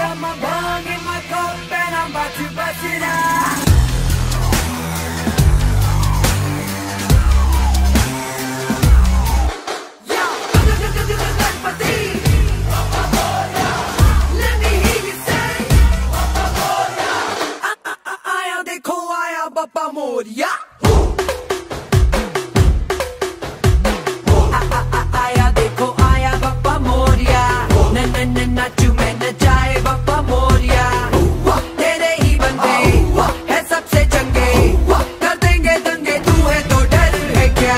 got my bong in my cup and I'm about to bust it out. Bappa Moria आया देखो आया बप्पा मोरिया नाचू में नचाए बप्पा मोरिया तेरे ही बंदे है सबसे चंगे कर देंगे दंगे तू है तो डर है क्या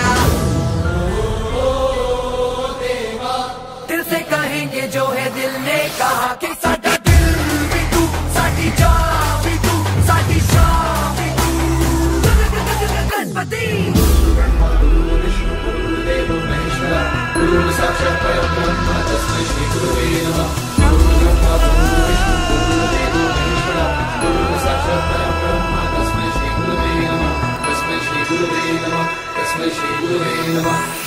दिल से कहेंगे जो है दिल ने कहा कि साडा दिल भी तू साडी जान भी तू साडी शान भी तू गणपति That's